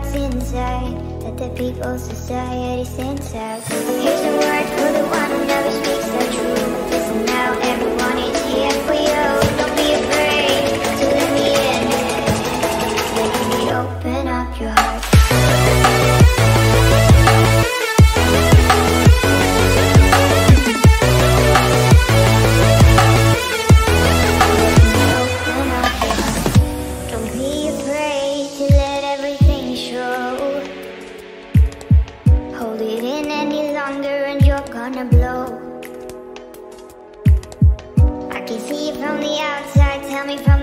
what's inside. Let the people's society sends out. Here's a word for the one who never speaks the truth. Listen now, everyone is here for you. Don't be afraid to let me in. Let me open up your heart. Hold it in any longer and you're gonna blow. I can see you from the outside, tell me from